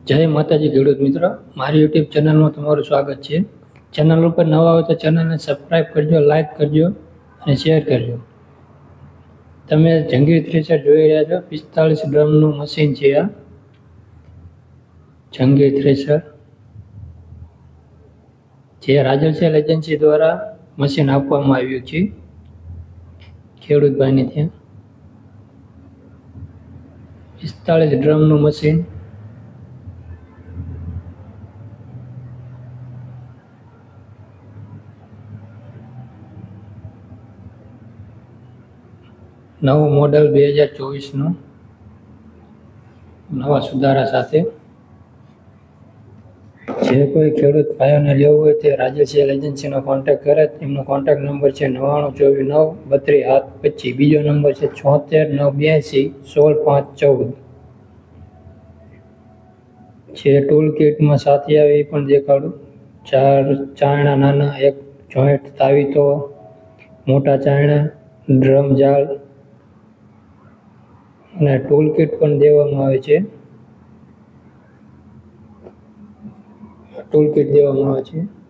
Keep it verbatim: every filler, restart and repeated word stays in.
જય માતાજી ખેડૂત મિત્રો, મારી યુટ્યુબ ચેનલમાં તમારું સ્વાગત છે। ચેનલ ઉપર નવા હોય તો ચેનલને સબસ્ક્રાઈબ કરજો, લાઈક કરજો અને શેર કરજો। તમે જંગીર થ્રેશર જોઈ રહ્યા છો। પિસ્તાળીસ ડ્રમનું મશીન છે આ જંગીર થ્રેશર, જે રાજલ એજન્સી દ્વારા મશીન આપવામાં આવ્યું છે ખેડૂત ભાઈને ત્યાં। પિસ્તાળીસ ડ્રમનું મશીન, નવું મોડલ બે હજાર ચોવીસનું નવા સુધારા સાથે। જે કોઈ ખેડૂત ભાઈઓને લેવું હોય તે રાજલ એજન્સીનો કોન્ટેક્ટ કરે। એમનો કોન્ટેક્ટ નંબર છે નવ્વાણું ચોવીસ નવ બત્રીસ સાત પચીસ। બીજો નંબર છે છોતેર નવ બ્યાસી સોળ પાંચ ચૌદ। જે ટૂલ કિટમાં સાથે આવે એ પણ દેખાડું। ચાર ચાયણા નાના, એક જોઈન્ટ તાવીતો, મોટા ચાયણા, ડ્રમ જાળ અને ટૂલ કિટ પણ દેવામાં આવે છે। ટૂલ કિટ દેવામાં આવે છે।